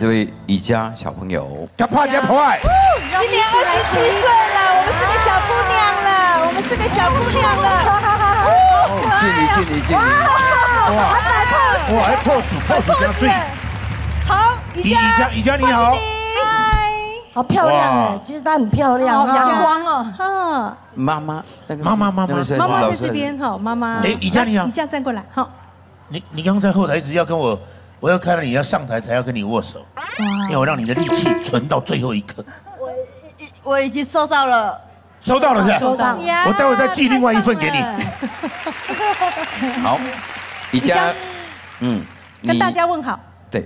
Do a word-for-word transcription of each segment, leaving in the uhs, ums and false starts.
这位宜家小朋友。 他怕加破爱。 今年二十七岁了，我们是个小姑娘了，我们是个小姑娘了。 敬礼敬礼敬礼！ 哇，哇，还破数破数加税。 好，宜家宜家宜家你好。 嗨， 好漂亮哎，其实她很漂亮， 好阳光哦。嗯， 妈妈，那个妈妈妈妈妈妈在这边哈，妈妈。 哎，宜家你好。 宜家站过来，好。 你你刚刚在后台一直要跟我，我要看到你要上台才要跟你握手，因为我让你的力气存到最后一刻。 我我已经收到了， 收到了是吧？ 收到。 我待会再寄另外一份给你。 好，宜家，嗯， 跟大家问好。 对。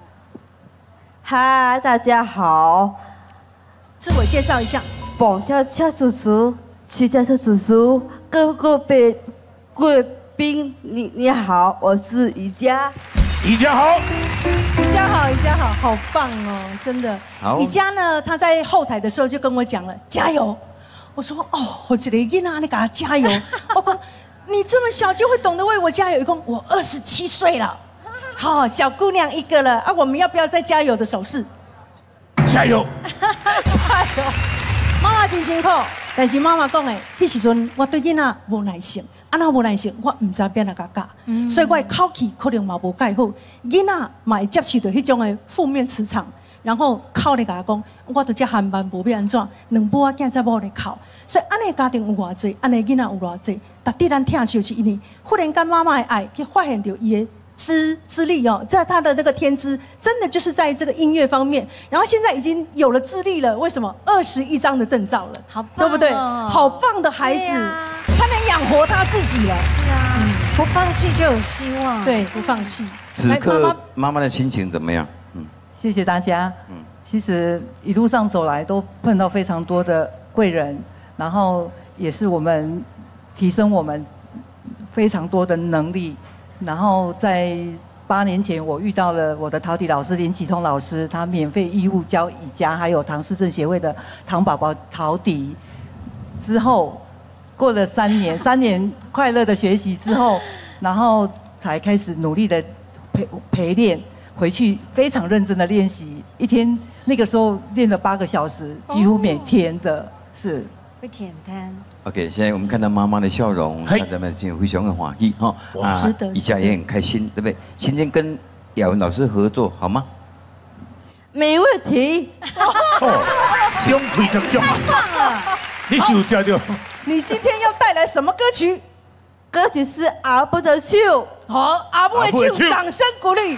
嗨，大家好， 自我介绍一下。 蹦跳跳叔叔，骑脚车叔叔，各个贵贵宾，你你好，我是宜家。 宜家好， 宜家好，宜家好，好棒哦，真的。 好。 宜家呢，他在后台的时候就跟我讲了，加油。我说哦，我这个囡仔，你给他加油。我讲你这么小就会懂得为我加油。一共我二十七岁了，好、哦、小姑娘一个了啊！我们要不要再加油的手势？ 加油！ 加油！妈妈真辛苦，但是妈妈讲的，迄时阵我对囡仔无耐性，啊那无耐性，我唔知变哪甲教，嗯、所以我的口气可能嘛无介好，囡仔嘛会接受到迄种的负面磁场，然后哭咧甲我讲，我都只寒班无要安怎，两母仔囝才某咧哭，所以安尼家庭有偌济，安尼囡仔有偌济，但滴咱疼惜是因为忽然间妈妈的爱去发现到伊的。资资历哦，在他的那个天资，真的就是在这个音乐方面。然后现在已经有了资历了，为什么？二十一张的证照了，好，对不对？好棒的孩子，他能养活他自己了。 是啊，不放弃就有希望。 对，不放弃。 此刻妈妈的心情怎么样？嗯， 谢谢大家。嗯，其实一路上走来都碰到非常多的贵人，然后也是我们提升我们非常多的能力。然后在八年前，我遇到了我的陶笛老师林启通老师，他免费义务教宜家还有唐氏症协会的唐宝宝陶笛。之后过了三年，三年快乐的学习之后，然后才开始努力的陪陪练，回去非常认真的练习，一天那个时候练了八个小时，几乎每天的，是不简单。 OK， 现在我们看到妈妈的笑容，大家们就非常的欢喜哈，啊，宜家也很开心，对不对？今天跟雅文老师合作好吗？ 没问题。 哦，中开成中， 太棒了！ 你是有教到？ 你今天要带来什么歌曲？ 歌曲是《阿布的秀》。 好，阿布的秀，掌声鼓励。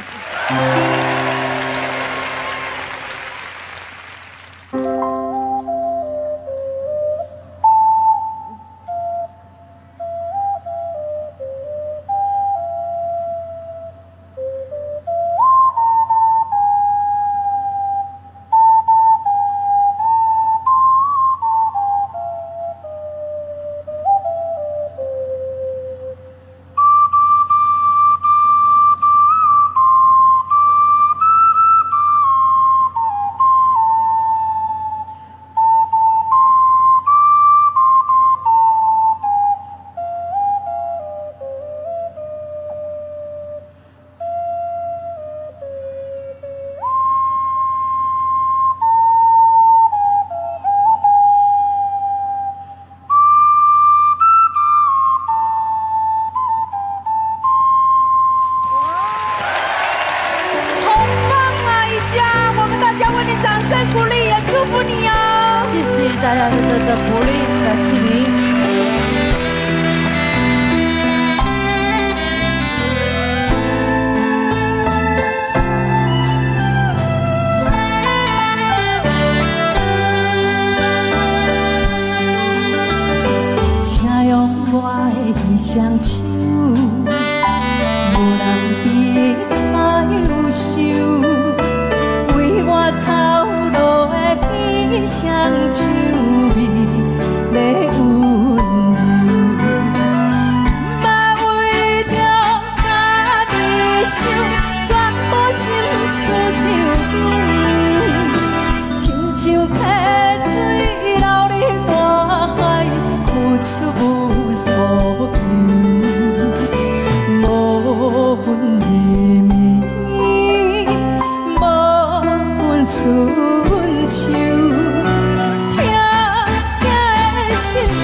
大家的的鼓励，感谢您。 请用我的双手，无人比较优秀，为我操劳的彼双手美丽温柔，莫为着家己想，全部心思就阮，亲像溪水流入大海，付出无所求，无分日暝，无谢你。